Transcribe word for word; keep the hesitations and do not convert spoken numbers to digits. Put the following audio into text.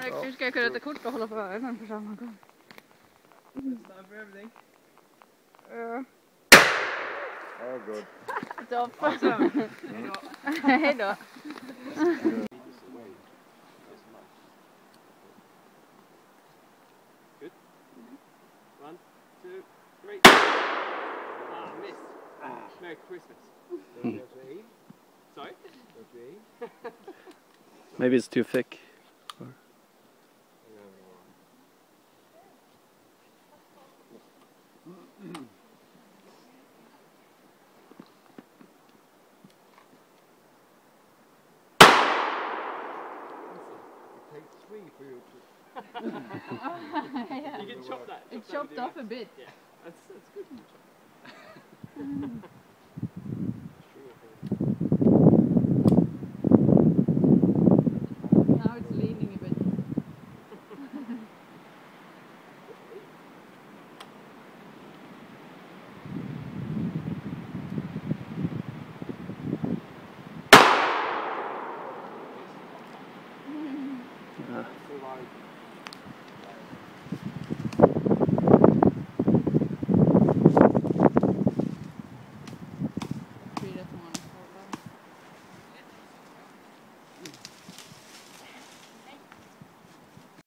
Nu ska jag kunna ta kort och hålla för ögonen på samma gång. It's time for everything. Ja. Oh, good. Topp. Awesome. Hej då. Good. One, two, three. Ah, miss. Ah. Merry Christmas. Sorry? Maybe it's too thick. Or... Three for you. You can chop that. It chopped off a bit. Yeah, that's, that's good. Now it's leaning a bit. Uh,